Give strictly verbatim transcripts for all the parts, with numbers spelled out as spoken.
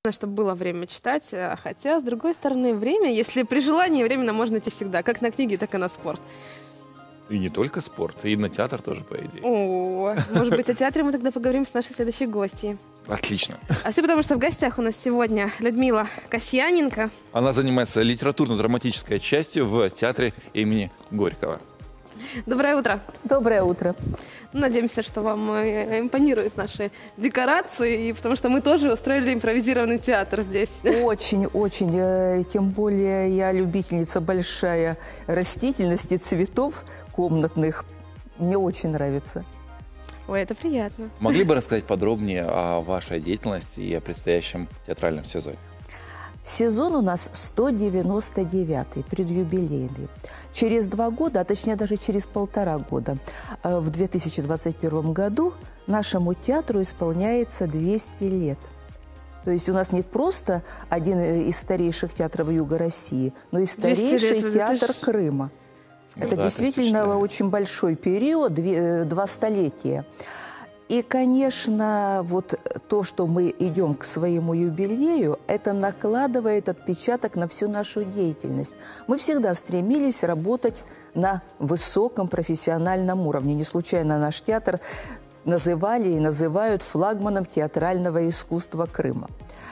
Чтобы было время читать, хотя, с другой стороны, время, если при желании, временно можно найти всегда, как на книги, так и на спорт. И не только спорт, и на театр тоже, по идее. О, может быть, о театре мы тогда поговорим с нашей следующей гостьей. Отлично. А все потому, что в гостях у нас сегодня Людмила Касьяненко. Она занимается литературно-драматической частью в театре имени Горького. Доброе утро. Доброе утро. Надеемся, что вам импонируют наши декорации, потому что мы тоже устроили импровизированный театр здесь. Очень-очень. Тем более я любительница большая растительности, цветов комнатных. Мне очень нравится. Ой, это приятно. Могли бы рассказать подробнее о вашей деятельности и о предстоящем театральном сезоне? Сезон у нас сто девяносто девятый, предюбилейный. Через два года, а точнее даже через полтора года, в две тысячи двадцать первом году нашему театру исполняется двести лет. То есть у нас не просто один из старейших театров Юга России, но и старейший лет, театр это Крыма. Ну, это да, действительно это очень большой период, две, два столетия. И, конечно, вот то, что мы идем к своему юбилею, это накладывает отпечаток на всю нашу деятельность. Мы всегда стремились работать на высоком профессиональном уровне. Не случайно наш театр называли и называют флагманом театрального искусства Крыма.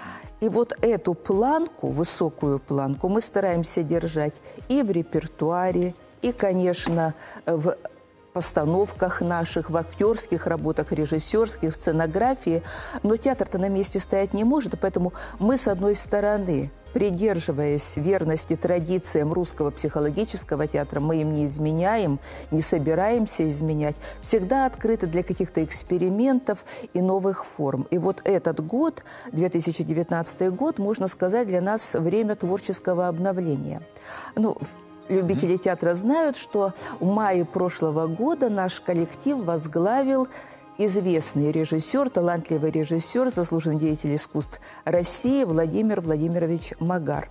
И вот эту планку, высокую планку, мы стараемся держать и в репертуаре, и, конечно, в постановках наших, в актерских работах, режиссерских, в сценографии. Но театр-то на месте стоять не может, и поэтому мы, с одной стороны, придерживаясь верности традициям русского психологического театра, мы им не изменяем, не собираемся изменять, всегда открыты для каких-то экспериментов и новых форм. И вот этот год, две тысячи девятнадцатый год, можно сказать, для нас время творческого обновления. Ну, любители театра знают, что в мае прошлого года наш коллектив возглавил известный режиссер, талантливый режиссер, заслуженный деятель искусств России Владимир Владимирович Магар.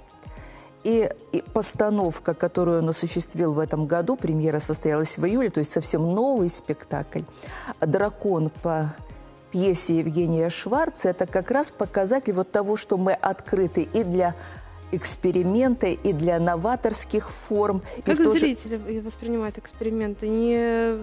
И, и постановка, которую он осуществил в этом году, премьера состоялась в июле, то есть совсем новый спектакль «Дракон» по пьесе Евгения Шварца, это как раз показатель вот того, что мы открыты и для эксперименты, и для новаторских форм. Как и зрители тоже воспринимают эксперименты? Не...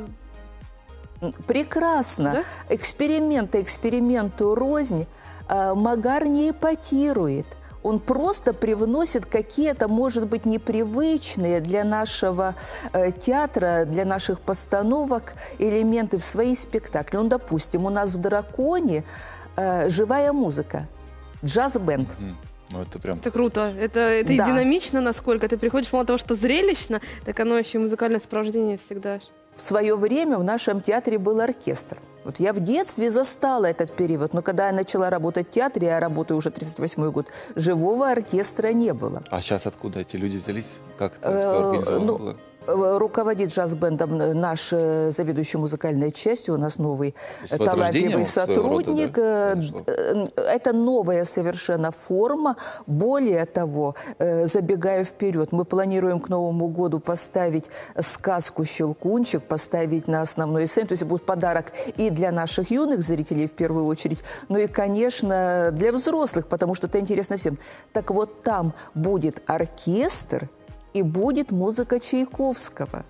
Прекрасно. Да? Эксперименты эксперименту рознь. Магар не эпатирует. Он просто привносит какие-то, может быть, непривычные для нашего э, театра, для наших постановок элементы в свои спектакли. Ну, допустим, у нас в «Драконе» э, живая музыка, джаз-бенд. Mm-hmm. Ну, это прям... Это круто. Это, это да. И динамично, насколько ты приходишь, мало того, что зрелищно, так оно еще и музыкальное сопровождение всегда. В свое время в нашем театре был оркестр. Вот я в детстве застала этот период, но когда я начала работать в театре, я работаю уже тридцать восьмой год, живого оркестра не было. А сейчас откуда эти люди взялись? Как это все организовано было? Руководит джаз-бендом наш заведующий музыкальной частью, у нас новый талантливый сотрудник. Рода, да? Это новая совершенно форма. Более того, забегая вперед, мы планируем к Новому году поставить сказку «Щелкунчик», поставить на основной сцене. То есть будет подарок и для наших юных зрителей в первую очередь, но и, конечно, для взрослых, потому что это интересно всем. Так вот, там будет оркестр, и будет музыка Чайковского.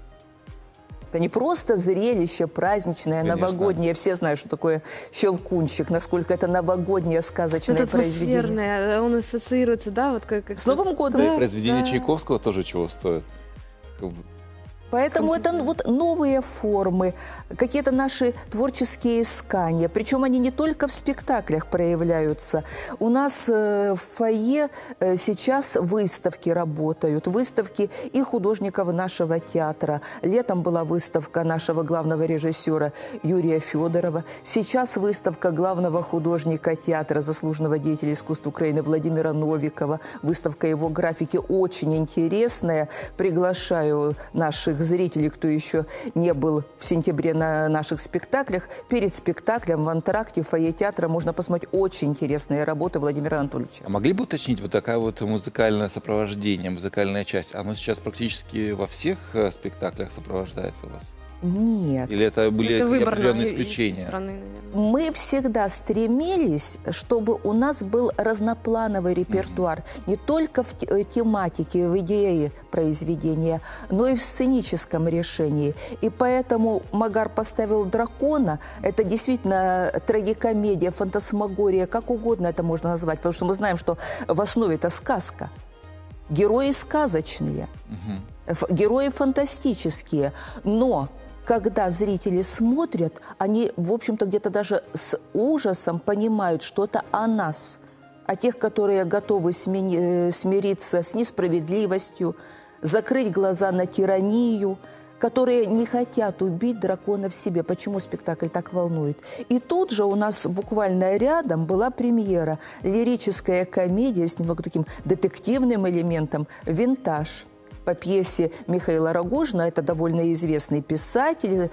Это не просто зрелище праздничное, конечно, новогоднее. Все знают, что такое «Щелкунчик», насколько это новогоднее сказочное это произведение. Атмосферное, он ассоциируется, да? Вот как, как с Новым годом. Да, и произведение да. Чайковского тоже чего стоит. Поэтому это вот новые формы, какие-то наши творческие искания. Причем они не только в спектаклях проявляются. У нас в фойе сейчас выставки работают, выставки и художников нашего театра. Летом была выставка нашего главного режиссера Юрия Федорова. Сейчас выставка главного художника театра, заслуженного деятеля искусств Украины Владимира Новикова. Выставка его графики очень интересная. Приглашаю наших зрителей, кто еще не был в сентябре на наших спектаклях, перед спектаклем в антракте, в фойе театра можно посмотреть очень интересные работы Владимира Анатольевича. А могли бы уточнить, вот такая вот музыкальное сопровождение, музыкальная часть, оно сейчас практически во всех спектаклях сопровождается у вас? Нет. Или это были Это выборно определенные из исключения? страны, наверное. Мы всегда стремились, чтобы у нас был разноплановый репертуар. Не только в те- тематике, в идее произведения, но и в сценическом решении. И поэтому Магар поставил дракона. Это действительно трагикомедия, фантасмагория, как угодно это можно назвать. Потому что мы знаем, что в основе это сказка. Герои сказочные, ф- герои фантастические. Но когда зрители смотрят, они, в общем-то, где-то даже с ужасом понимают, что это о нас, о тех, которые готовы смени- э, смириться с несправедливостью, закрыть глаза на тиранию, которые не хотят убить дракона в себе. Почему спектакль так волнует? И тут же у нас буквально рядом была премьера, лирическая комедия с немного таким детективным элементом «Винтаж». По пьесе Михаила Рогожина, это довольно известный писатель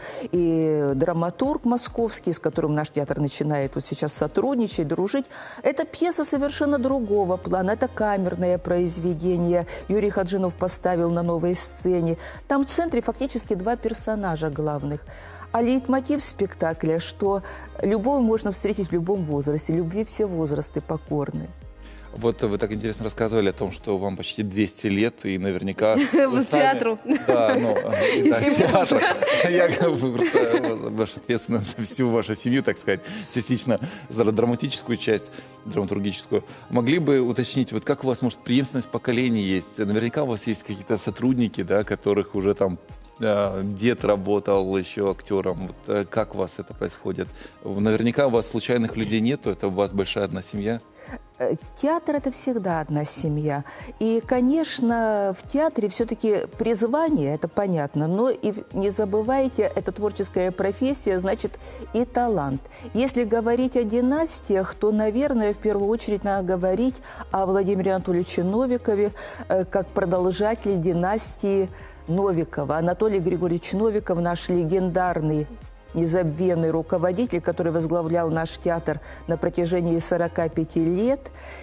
и драматург московский, с которым наш театр начинает вот сейчас сотрудничать, дружить. Эта пьеса совершенно другого плана, это камерное произведение. Юрий Хаджинов поставил на новой сцене. Там в центре фактически два персонажа главных. А лейтмотив спектакля, что любовь можно встретить в любом возрасте, любви все возрасты покорны. Вот вы так интересно рассказывали о том, что вам почти двести лет, и наверняка... вы В сами- театру. Да, ну, да, театр. Я как бы просто ваша ответственность за всю вашу семью, так сказать, частично за драматическую часть, драматургическую. Могли бы уточнить, вот как у вас, может, преемственность поколений есть? Наверняка у вас есть какие-то сотрудники, да, которых уже там э, дед работал еще актером. Вот, э, как у вас это происходит? Наверняка у вас случайных людей нету, это у вас большая одна семья? Э, Театр – это всегда одна семья. И, конечно, в театре все-таки призвание, это понятно, но и не забывайте, это творческая профессия, значит, и талант. Если говорить о династиях, то, наверное, в первую очередь надо говорить о Владимире Анатольевиче Новикове э, как продолжателе династии Новикова. Анатолий Григорьевич Новиков – наш легендарный, незабвенный руководитель, который возглавлял наш театр на протяжении сорока пяти лет.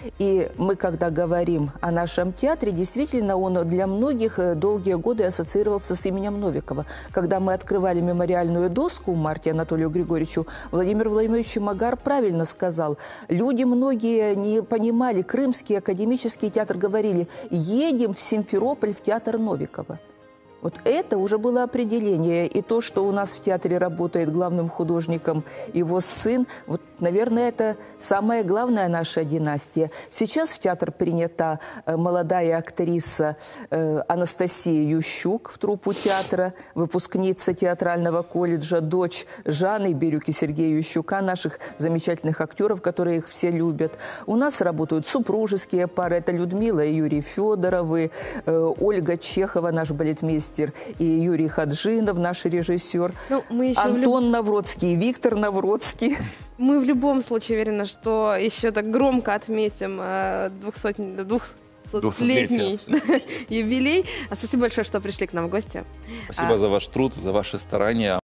И мы, когда говорим о нашем театре, действительно, он для многих долгие годы ассоциировался с именем Новикова. Когда мы открывали мемориальную доску в марте Анатолию Григорьевичу, Владимир Владимирович Магар правильно сказал. Люди многие не понимали, Крымский академический театр говорили: едем в Симферополь в театр Новикова. Вот это уже было определение. И то, что у нас в театре работает главным художником его сын, вот, наверное, это самая главная наша династия. Сейчас в театр принята э, молодая актриса э, Анастасия Ющук в труппу театра, выпускница театрального колледжа, дочь Жанны Бирюк и Сергея Ющука, наших замечательных актеров, которые их все любят. У нас работают супружеские пары. Это Людмила и Юрий Федоровы, э, Ольга Чехова, наш балетмейстер, и Юрий Хаджинов, наш режиссер, Ну, мы еще в Антон люб- Навродский, Виктор Навродский. Мы в любом случае уверены, что еще так громко отметим э, двухсотни- двухсотлетний юбилей. А спасибо большое, что пришли к нам в гости. Спасибо А, за ваш труд, за ваши старания.